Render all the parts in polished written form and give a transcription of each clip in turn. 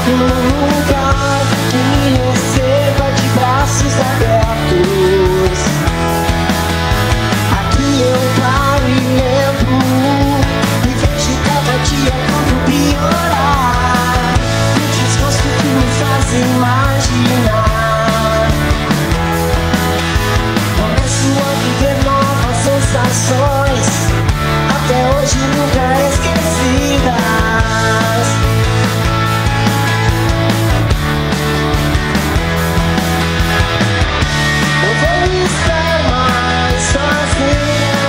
um lugar que me receba de braços abertos. Aqui eu paro e lembro e vejo cada dia tudo piorar. O desgosto que me faz imaginar. Começo a viver novas sensações, até hoje nunca esquecidas. Não vou estar mais sozinho.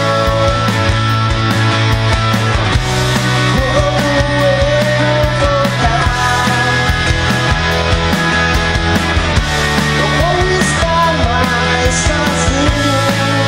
Como eu voltar? Não vou estar mais sozinho.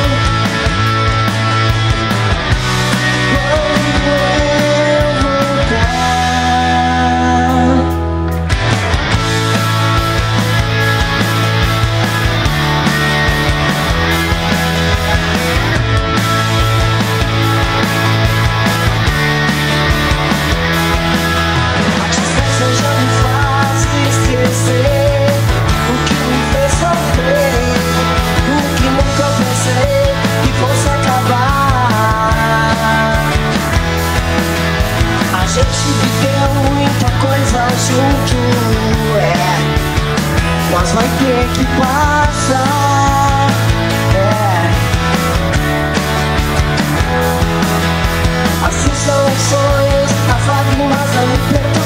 A gente viveu muita coisa junto, mas vai ter que passar, Assim são os sonhos, as lágrimas não me perdoam.